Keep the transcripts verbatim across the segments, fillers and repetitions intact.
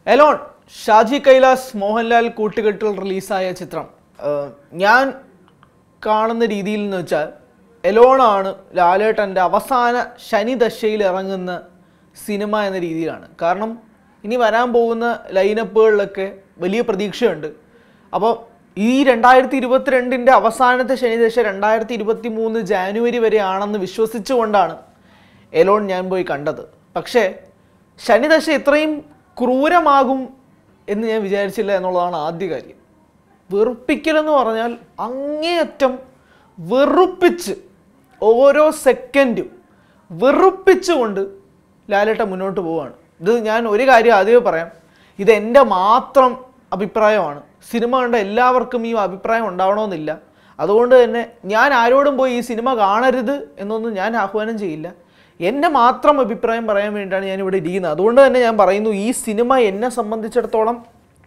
Alone, Shaji Kailas, mohanlal കൂട്ടുകെട്ടിൽ റിലീസായ ചിത്രം ഞാൻ കാണുന്ന രീതിയിൽ എന്ന് വെച്ചാൽ എലോൺ ആണ് ലാലേട്ടൻ്റെ അവസാന ശനിദശയിൽ ഇറങ്ങുന്ന സിനിമ എന്ന രീതിയിലാണ്. കാരണം ഇനി വരാൻ പോകുന്ന ലൈനപ്പുകളിലൊക്കെ വലിയ പ്രതീക്ഷയുണ്ട്. അപ്പോൾ ഈ രണ്ടായിരത്തി ഇരുപത്തിരണ്ടിൻ്റെ അവസാനത്തെ ശനിദശ രണ്ടായിരത്തി ഇരുപത്തി മൂന്ന് ജാനുവരി വരെ ആണെന്ന് വിശ്വസിച്ചുകൊണ്ടാണ് എലോൺ ഞാൻ പോയി കണ്ടത്. പക്ഷേ ശനിദശ ഇത്രയും ക്രൂരമാകും എന്ന് ഞാൻ വിചാരിച്ചില്ല എന്നുള്ളതാണ് ആദ്യ കാര്യം. വെറുപ്പിക്കലെന്ന് പറഞ്ഞാൽ അങ്ങേയറ്റം വെറുപ്പിച്ച് ഓരോ സെക്കൻഡും വെറുപ്പിച്ചുകൊണ്ട് ലാലേട്ടൻ മുന്നോട്ട് പോവുകയാണ്. ഇത് ഞാൻ ഒരു കാര്യം ആദ്യമേ പറയാം, ഇതെൻ്റെ മാത്രം അഭിപ്രായമാണ്. സിനിമ കണ്ട എല്ലാവർക്കും ഈ അഭിപ്രായം ഉണ്ടാവണമെന്നില്ല. അതുകൊണ്ട് തന്നെ ഞാൻ ആരോടും പോയി ഈ സിനിമ കാണരുത് എന്നൊന്നും ഞാൻ ആഹ്വാനം ചെയ്യില്ല. എൻ്റെ മാത്രം അഭിപ്രായം പറയാൻ വേണ്ടിയിട്ടാണ് ഞാനിവിടെ ഇരിക്കുന്നത്. അതുകൊണ്ട് തന്നെ ഞാൻ പറയുന്നു, ഈ സിനിമ എന്നെ സംബന്ധിച്ചിടത്തോളം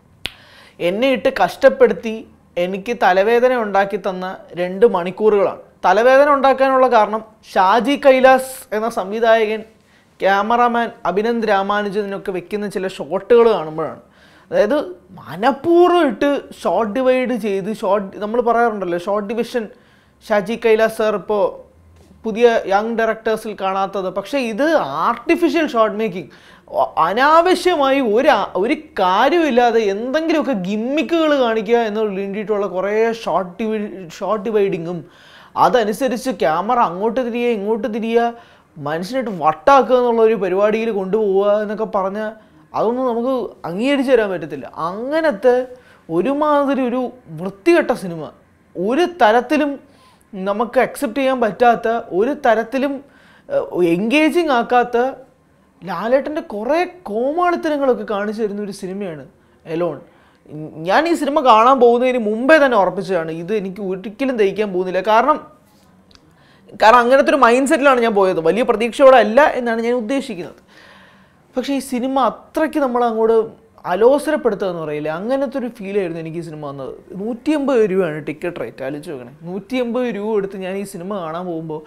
എന്നെ ഇട്ട് കഷ്ടപ്പെടുത്തി എനിക്ക് തലവേദന ഉണ്ടാക്കി തന്ന രണ്ട് മണിക്കൂറുകളാണ്. തലവേദന ഉണ്ടാക്കാനുള്ള കാരണം ഷാജി കൈലാസ് എന്ന സംവിധായകൻ ക്യാമറാമാൻ അഭിനന്ദ് രാമാനുജനൊക്കെ വെക്കുന്ന ചില ഷോട്ടുകൾ കാണുമ്പോഴാണ്. അതായത് മനഃപൂർവ്വം ഇട്ട് ഷോർട്ട് ഡിവൈഡ് ചെയ്ത് ഷോർട്ട് നമ്മൾ പറയാറുണ്ടല്ലോ short division. Shaji Kailas sir ഇപ്പോൾ പുതിയ യങ് ഡയറക്ടേഴ്സിൽ കാണാത്തത്. പക്ഷേ ഇത് ആർട്ടിഫിഷ്യൽ ഷോർട്ട് മേക്കിംഗ്, അനാവശ്യമായി ഒരു ഒരു കാര്യമില്ലാതെ എന്തെങ്കിലുമൊക്കെ ഗിമ്മിക്കുകൾ കാണിക്കുക എന്നതിന് വേണ്ടിയിട്ടുള്ള കുറേ ഷോർട്ട് ഡിവൈ ഷോർട്ട് ഡിവൈഡിങ്ങും അതനുസരിച്ച് ക്യാമറ അങ്ങോട്ട് തിരിയുക ഇങ്ങോട്ട് തിരിയുക മനുഷ്യനായിട്ട് വട്ടാക്കുക എന്നുള്ളൊരു പരിപാടിയിൽ കൊണ്ടുപോവുക എന്നൊക്കെ പറഞ്ഞാൽ അതൊന്നും നമുക്ക് അംഗീകരിച്ചു തരാൻ പറ്റത്തില്ല. അങ്ങനത്തെ ഒരുമാതിരി ഒരു വൃത്തികെട്ട സിനിമ, ഒരു തരത്തിലും നമുക്ക് അക്സെപ്റ്റ് ചെയ്യാൻ പറ്റാത്ത, ഒരു തരത്തിലും എൻഗേജിങ് ആക്കാത്ത ലാലേട്ടൻ്റെ കുറേ കോമാളിത്തരങ്ങളൊക്കെ കാണിച്ചു തരുന്ന ഒരു സിനിമയാണ് എലോൺ. ഞാൻ ഈ സിനിമ കാണാൻ പോകുന്നതിന് മുമ്പേ തന്നെ ഉറപ്പിച്ചതാണ് ഇത് എനിക്ക് ഒരിക്കലും ദഹിക്കാൻ പോകുന്നില്ല. കാരണം കാരണം അങ്ങനത്തെ ഒരു മൈൻഡ് സെറ്റിലാണ് ഞാൻ പോയത്. വലിയ പ്രതീക്ഷയോടെ അല്ല എന്നാണ് ഞാൻ ഉദ്ദേശിക്കുന്നത്. പക്ഷേ ഈ സിനിമ അത്രയ്ക്ക് നമ്മളങ്ങോട്ട് അലോസരപ്പെടുത്തുക എന്ന് പറയില്ല, അങ്ങനത്തെ ഒരു ഫീലായിരുന്നു എനിക്ക് ഈ സിനിമ വന്നത്. നൂറ്റി അമ്പത് രൂപയാണ് ടിക്കറ്റ് റേറ്റ്, ആലോചിച്ച് നോക്കണേ. നൂറ്റി അമ്പത് രൂപ എടുത്ത് ഞാൻ ഈ സിനിമ കാണാൻ പോകുമ്പോൾ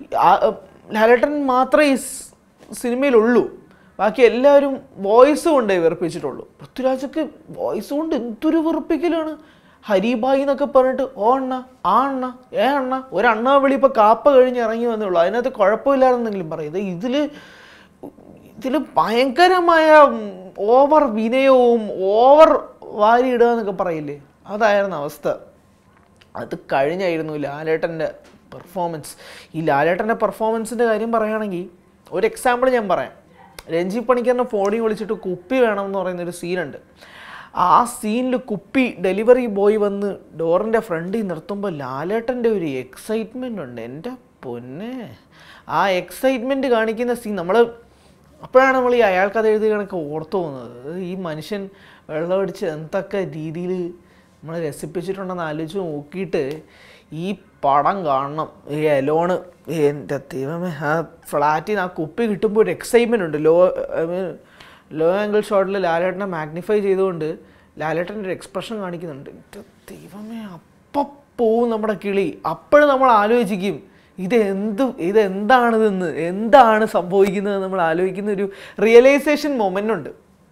ലാലേട്ടൻ മാത്രമേ ഈ സിനിമയിലുള്ളൂ, ബാക്കി എല്ലാവരും വോയിസ് കൊണ്ടേ വെറുപ്പിച്ചിട്ടുള്ളൂ. പൃഥ്വിരാജൊക്കെ വോയിസ് കൊണ്ട് എന്തൊരു വെറുപ്പിക്കലാണ്. ഹരിഭായി എന്നൊക്കെ പറഞ്ഞിട്ട് ഓ അണ്ണ ആ അണ്ണ ഏ അണ്ണ ഒരണ്ണ വിളി ഇപ്പോൾ കാപ്പ കഴിഞ്ഞ് ഇറങ്ങി വന്നുള്ളൂ, അതിനകത്ത് കുഴപ്പമില്ലാതെന്തെങ്കിലും പറയുന്നത്. ഇതിൽ ഇതിൽ ഭയങ്കരമായ ഓവർ വിനയവും ഓവർ വാരിയിടുക എന്നൊക്കെ പറയില്ലേ, അതായിരുന്നു അവസ്ഥ. അത് കഴിഞ്ഞായിരുന്നു ലാലേട്ടൻ്റെ പെർഫോമൻസ്. ഈ ലാലേട്ടൻ്റെ പെർഫോമൻസിൻ്റെ കാര്യം പറയുകയാണെങ്കിൽ ഒരു എക്സാമ്പിൾ ഞാൻ പറയാം. രഞ്ജി പണിക്കറിനെ ഫോണിൽ വിളിച്ചിട്ട് കുപ്പി വേണമെന്ന് പറയുന്നൊരു സീനുണ്ട്. ആ സീനിൽ കുപ്പി ഡെലിവറി ബോയ് വന്ന് ഡോറിൻ്റെ ഫ്രണ്ടിൽ നിർത്തുമ്പോൾ ലാലേട്ടൻ്റെ ഒരു എക്സൈറ്റ്മെൻ്റ് ഉണ്ട്. എൻ്റെ പൊന്നെ, ആ എക്സൈറ്റ്മെൻറ്റ് കാണിക്കുന്ന സീൻ നമ്മൾ അപ്പോഴാണ് നമ്മൾ ഈ അയാൾക്കത് എഴുതി കണക്ക് ഓർത്തു പോകുന്നത്. ഈ മനുഷ്യൻ വെള്ളമടിച്ച് എന്തൊക്കെ രീതിയിൽ നമ്മൾ രസിപ്പിച്ചിട്ടുണ്ടെന്ന് ആലോചിച്ച് നോക്കിയിട്ട് ഈ പടം കാണണം. ഈ എലോണ് എൻ്റെ ദൈവമേ, ആ ഫ്ലാറ്റിൽ നിന്ന് ആ കുപ്പി കിട്ടുമ്പോൾ ഒരു എക്സൈറ്റ്മെൻ്റ് ഉണ്ട്. ലോ ലോ ആംഗിൾ ഷോട്ടിൽ ലാലേട്ടനെ മാഗ്നിഫൈ ചെയ്തുകൊണ്ട് ലാലേട്ടൻ്റെ ഒരു എക്സ്പ്രഷൻ കാണിക്കുന്നുണ്ട്. എൻ്റെ ദൈവമേ, അപ്പം പോവും നമ്മുടെ കിളി. അപ്പോഴും നമ്മൾ ആലോചിക്കും ഇതെന്ത് ഇതെന്താണിതെന്ന്, എന്താണ് സംഭവിക്കുന്നത് നമ്മൾ ആലോചിക്കുന്ന ഒരു റിയലൈസേഷൻ മൊമെൻ്റ് ഉണ്ട്.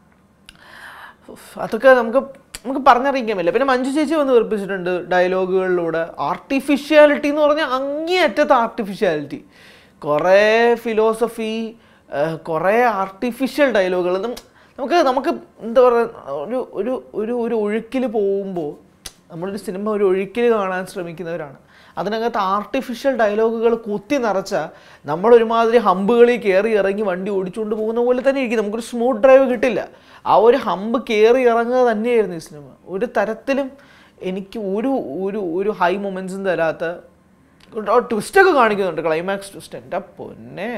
അതൊക്കെ നമുക്ക് നമുക്ക് പറഞ്ഞറിയിക്കാൻ പറ്റില്ല. പിന്നെ മഞ്ജു ചേച്ചി വന്ന് വെറുപ്പിച്ചിട്ടുണ്ട് ഡയലോഗുകളിലൂടെ. ആർട്ടിഫിഷ്യാലിറ്റി എന്ന് പറഞ്ഞാൽ അങ്ങേയറ്റത്തെ ആർട്ടിഫിഷ്യാലിറ്റി, കുറേ ഫിലോസഫി, കുറേ ആർട്ടിഫിഷ്യൽ ഡയലോഗുകൾ. നമുക്ക് നമുക്ക് എന്താ പറയുക, ഒരു ഒരു ഒരു ഒരു ഒഴുക്കിൽ പോകുമ്പോൾ നമ്മളൊരു സിനിമ ഒരു ഒഴുക്കിൽ കാണാൻ ശ്രമിക്കുന്നവരാണ്. അതിനകത്ത് ആർട്ടിഫിഷ്യൽ ഡയലോഗുകൾ കുത്തി നിറച്ചാൽ നമ്മളൊരുമാതിരി ഹമ്പുകളിൽ കയറി ഇറങ്ങി വണ്ടി ഓടിച്ചുകൊണ്ട് പോകുന്ന പോലെ തന്നെ ഇരിക്കും. നമുക്കൊരു സ്മൂത്ത് ഡ്രൈവ് കിട്ടില്ല. ആ ഒരു ഹമ്പ് കയറി ഇറങ്ങുക തന്നെയായിരുന്നു ഈ സിനിമ. ഒരു തരത്തിലും എനിക്ക് ഒരു ഒരു ഒരു ഹൈ മൊമെൻറ്റ്സും തരാത്ത ട്വിസ്റ്റൊക്കെ കാണിക്കുന്നുണ്ട്, ക്ലൈമാക്സ് ട്വിസ്റ്റ്. എൻ്റെ പൊന്നെ,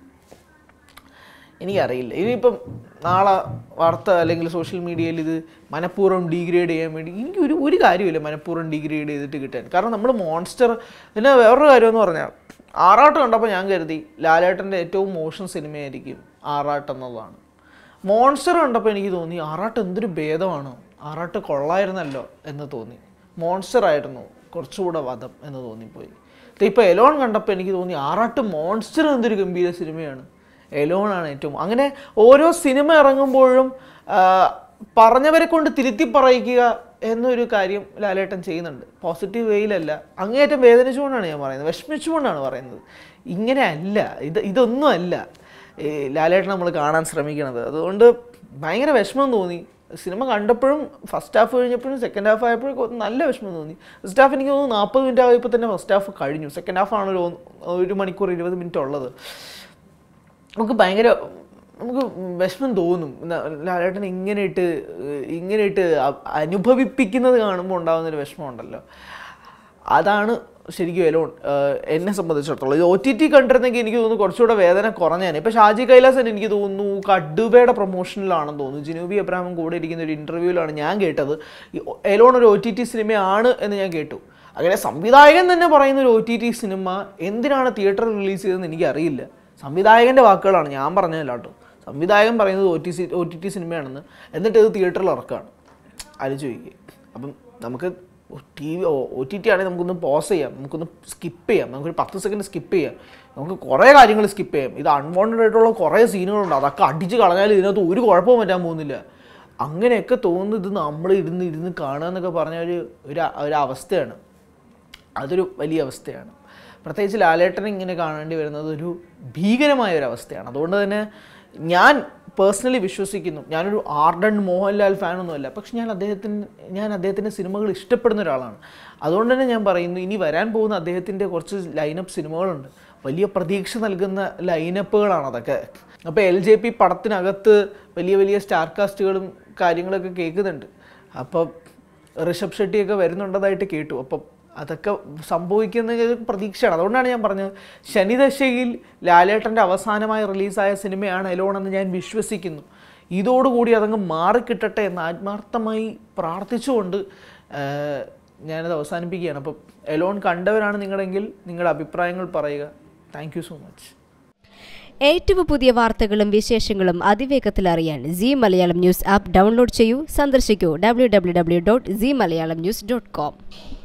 എനിക്കറിയില്ല ഇനിയിപ്പം നാളെ വാർത്ത അല്ലെങ്കിൽ സോഷ്യൽ മീഡിയയിൽ ഇത് മനഃപൂർവ്വം ഡീഗ്രേഡ് ചെയ്യാൻ വേണ്ടി എനിക്ക് ഒരു ഒരു കാര്യമില്ല മനഃപൂർവ്വം ഡീഗ്രേഡ് ചെയ്തിട്ട് കിട്ടാൻ. കാരണം നമ്മൾ മോൺസ്റ്റർ. പിന്നെ വേറൊരു കാര്യമെന്ന് പറഞ്ഞാൽ ആറാട്ട് കണ്ടപ്പോൾ ഞാൻ കരുതി ലാലേട്ടൻ്റെ ഏറ്റവും മോശം സിനിമയായിരിക്കും ആറാട്ട് എന്നുള്ളതാണ്. മോൺസ്റ്റർ കണ്ടപ്പോൾ എനിക്ക് തോന്നി ആറാട്ട് എന്തൊരു ഭേദമാണ്, ആറാട്ട് കൊള്ളായിരുന്നല്ലോ എന്ന് തോന്നി. മോൺസ്റ്റർ ആയിരുന്നു കുറച്ചുകൂടെ വധം എന്ന് തോന്നിപ്പോയി. ഇപ്പോൾ എലോൺ കണ്ടപ്പോൾ എനിക്ക് തോന്നി ആറാട്ട് മോൺസ്റ്റർ എന്തൊരു ഗംഭീര സിനിമയാണ്, എലോണാണ് ഏറ്റവും. അങ്ങനെ ഓരോ സിനിമ ഇറങ്ങുമ്പോഴും പറഞ്ഞവരെ കൊണ്ട് തിരുത്തി പറയിക്കുക എന്നൊരു കാര്യം ലാലേട്ടൻ ചെയ്യുന്നുണ്ട്. പോസിറ്റീവ് വേയിലല്ല, അങ്ങേയറ്റം വേദനിച്ചുകൊണ്ടാണ് ഞാൻ പറയുന്നത്, വിഷമിച്ചുകൊണ്ടാണ് പറയുന്നത്. ഇങ്ങനെ അല്ല, ഇത് ഇതൊന്നും അല്ല ഈ ലാലേട്ടൻ നമ്മൾ കാണാൻ ശ്രമിക്കണത്. അതുകൊണ്ട് ഭയങ്കര വിഷമം തോന്നി. സിനിമ കണ്ടപ്പോഴും ഫസ്റ്റ് ഹാഫ് കഴിഞ്ഞപ്പോഴും സെക്കൻഡ് ഹാഫ് ആയപ്പോഴും നല്ല വിഷമം തോന്നി. ഫസ്റ്റ് ഹാഫ് എനിക്ക് തോന്നുന്നു നാൽപ്പത് മിനിറ്റ് ആയപ്പോൾ തന്നെ ഫസ്റ്റ് ഹാഫ് കഴിഞ്ഞു. സെക്കൻഡ് ഹാഫ് ആണ് ഒരു ഒരു മണിക്കൂർ ഇരുപത് മിനിറ്റ് ഉള്ളത്. നമുക്ക് ഭയങ്കര നമുക്ക് വിഷമം തോന്നും. ലാലേട്ടൻ ഇങ്ങനെ ഇട്ട് ഇങ്ങനെ ഇട്ട് അനുഭവിപ്പിക്കുന്നത് കാണുമ്പോൾ ഉണ്ടാകുന്നൊരു വിഷമം ഉണ്ടല്ലോ, അതാണ് ശരിക്കും എലോൺ എന്നെ സംബന്ധിച്ചിടത്തോളം. ഇത് ഒ ടി ടി കണ്ടിരുന്നെങ്കിൽ എനിക്ക് തോന്നുന്നു കുറച്ചുകൂടെ വേദന കുറഞ്ഞാണ്. ഇപ്പോൾ ഷാജി കൈലാസൻ എനിക്ക് തോന്നുന്നു കടുവയുടെ പ്രൊമോഷനിലാണെന്ന് തോന്നുന്നു, ജിനൂബി എബ്രാഹിമും കൂടെ ഇരിക്കുന്ന ഒരു ഇൻ്റർവ്യൂവിലാണ് ഞാൻ കേട്ടത് എലോൺ ഒരു ഒ ടി ടി സിനിമയാണ് എന്ന് ഞാൻ കേട്ടു. അങ്ങനെ സംവിധായകൻ തന്നെ പറയുന്ന ഒരു ഒ ടി ടി സിനിമ എന്തിനാണ് തിയേറ്ററിൽ റിലീസ് ചെയ്തതെന്ന് എനിക്കറിയില്ല. സംവിധായകൻ്റെ വാക്കുകളാണ്, ഞാൻ പറഞ്ഞതല്ല കേട്ടോ. സംവിധായകൻ പറയുന്നത് O T C O T T സിനിമയാണെന്ന്, എന്നിട്ട് ഇത് തിയേറ്ററിൽ ഇറക്കുകയാണ്. ആലോചിച്ച് ചോദിക്കുക. അപ്പം നമുക്ക് T V O T T ആണെങ്കിൽ നമുക്കൊന്ന് പോസ് ചെയ്യാം, നമുക്കൊന്ന് സ്കിപ്പ് ചെയ്യാം, നമുക്കൊരു പത്ത് സെക്കൻഡ് സ്കിപ്പ് ചെയ്യാം, നമുക്ക് കുറേ കാര്യങ്ങൾ സ്കിപ്പ് ചെയ്യാം. ഇത് അൺവാണ്ടഡ് ആയിട്ടുള്ള കുറേ സീനുകളുണ്ട്, അതൊക്കെ അടിച്ച് കളഞ്ഞാൽ ഇതിനകത്ത് ഒരു കുഴപ്പവും പറ്റാൻ പോകുന്നില്ല. അങ്ങനെയൊക്കെ തോന്നുന്നത് ഇത് നമ്മൾ ഇരുന്ന് ഇരുന്ന് കാണുക എന്നൊക്കെ പറഞ്ഞ ഒരു ഒരു അവസ്ഥയാണ്. അതൊരു വലിയ അവസ്ഥയാണ്. പ്രത്യേകിച്ച് ലാലേട്ടനെ ഇങ്ങനെ കാണേണ്ടി വരുന്നത് ഒരു ഭീകരമായ ഒരു അവസ്ഥയാണ്. അതുകൊണ്ട് തന്നെ ഞാൻ പേഴ്സണലി വിശ്വസിക്കുന്നു, ഞാനൊരു ആർഡൻ മോഹൻലാൽ ഫാനൊന്നുമല്ല, പക്ഷെ ഞാൻ അദ്ദേഹത്തിന് ഞാൻ അദ്ദേഹത്തിൻ്റെ സിനിമകൾ ഇഷ്ടപ്പെടുന്ന ഒരാളാണ്. അതുകൊണ്ട് തന്നെ ഞാൻ പറയുന്നു, ഇനി വരാൻ പോകുന്ന അദ്ദേഹത്തിൻ്റെ കുറച്ച് ലൈനപ്പ് സിനിമകളുണ്ട്, വലിയ പ്രതീക്ഷ നൽകുന്ന ലൈനപ്പുകളാണ് അതൊക്കെ. അപ്പോൾ എൽ ജെ പി പടത്തിനകത്ത് വലിയ വലിയ സ്റ്റാർ കാസ്റ്റുകളും കാര്യങ്ങളൊക്കെ കേൾക്കുന്നുണ്ട്. അപ്പോൾ ഋഷഭ് ഷെട്ടിയൊക്കെ വരുന്നുണ്ടതായിട്ട് കേട്ടു. അപ്പം അതൊക്കെ സംഭവിക്കുന്ന പ്രതീക്ഷയാണ്. അതുകൊണ്ടാണ് ഞാൻ പറഞ്ഞത്, ശനിദശയിൽ ലാലേട്ടൻ്റെ അവസാനമായി റിലീസായ സിനിമയാണ് എലോൺ എന്ന് ഞാൻ വിശ്വസിക്കുന്നു. ഇതോടുകൂടി അതങ്ങ് മാറിക്കിട്ടട്ടെ എന്ന് ആത്മാർത്ഥമായി പ്രാർത്ഥിച്ചുകൊണ്ട് ഞാനത് അവസാനിപ്പിക്കുകയാണ്. അപ്പം എലോൺ കണ്ടവരാണ് നിങ്ങളെങ്കിൽ നിങ്ങളുടെ അഭിപ്രായങ്ങൾ പറയുക. Thank you so much. ഏറ്റവും പുതിയ വാർത്തകളും വിശേഷങ്ങളും അതിവേഗത്തിൽ അറിയാൻ Zee Malayalam news app download ചെയ്യൂ. സന്ദർശിക്കൂ W W W dot Zee Malayalam news dot com.